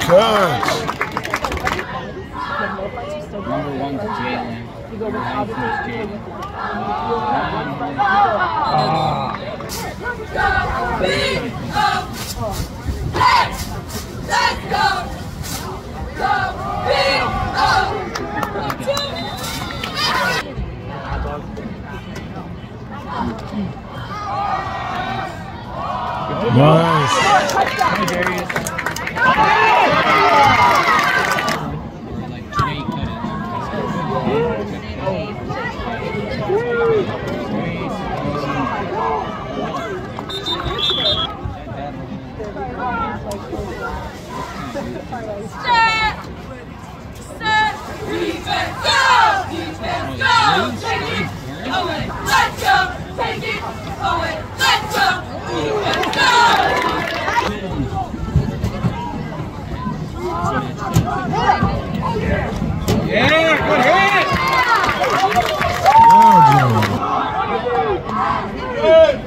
catch. Number one's Jalen. Let's go! Nice. Set, defense, go! Defense, go! Take it away, let's go! Take it away, let's go! Defense, go! Yeah, good hit! Good.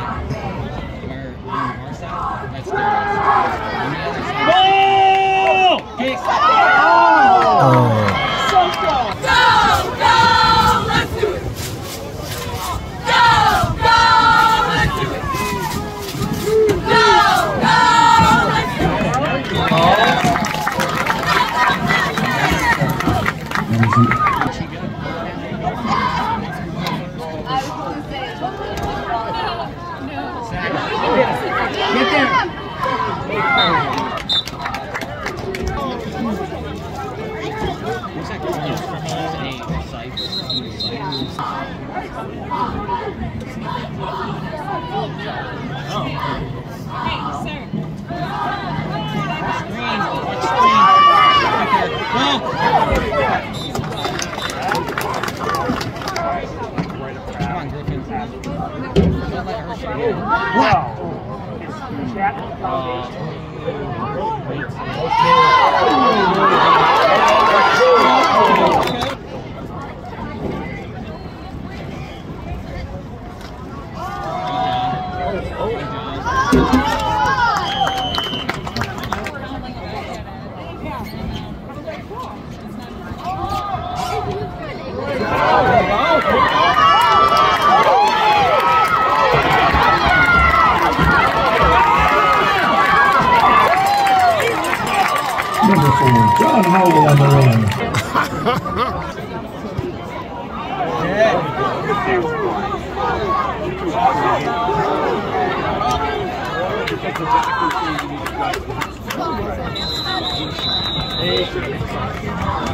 Number 4, Jon Howell on the run. Yeah.